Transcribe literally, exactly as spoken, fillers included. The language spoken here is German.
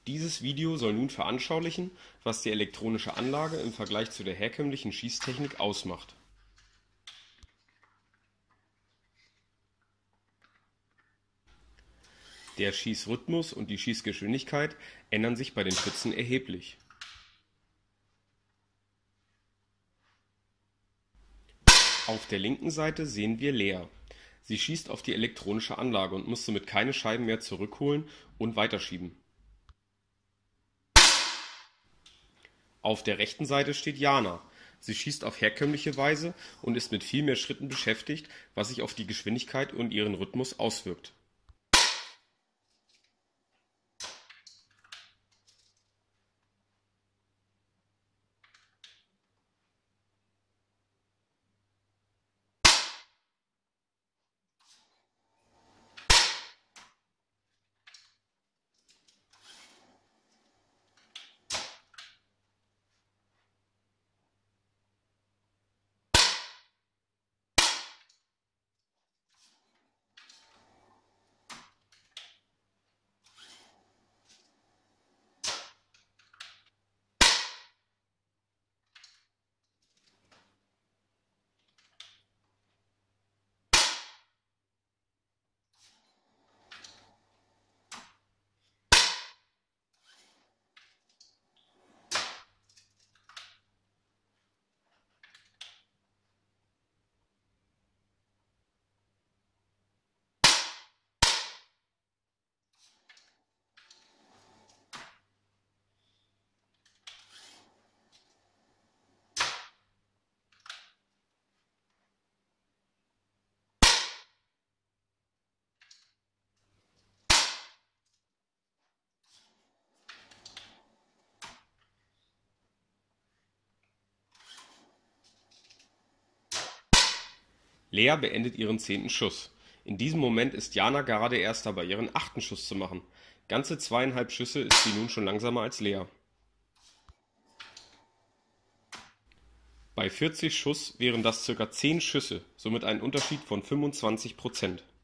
Dieses Video soll nun veranschaulichen, was die elektronische Anlage im Vergleich zu der herkömmlichen Schießtechnik ausmacht. Der Schießrhythmus und die Schießgeschwindigkeit ändern sich bei den Schützen erheblich. Auf der linken Seite sehen wir Lea. Sie schießt auf die elektronische Anlage und muss somit keine Scheiben mehr zurückholen und weiterschieben. Auf der rechten Seite steht Jana. Sie schießt auf herkömmliche Weise und ist mit viel mehr Schritten beschäftigt, was sich auf die Geschwindigkeit und ihren Rhythmus auswirkt. Lea beendet ihren zehnten Schuss. In diesem Moment ist Jana gerade erst dabei, ihren achten Schuss zu machen. Ganze zweieinhalb Schüsse ist sie nun schon langsamer als Lea. Bei vierzig Schuss wären das ca. zehn Schüsse, somit ein Unterschied von fünfundzwanzig Prozent.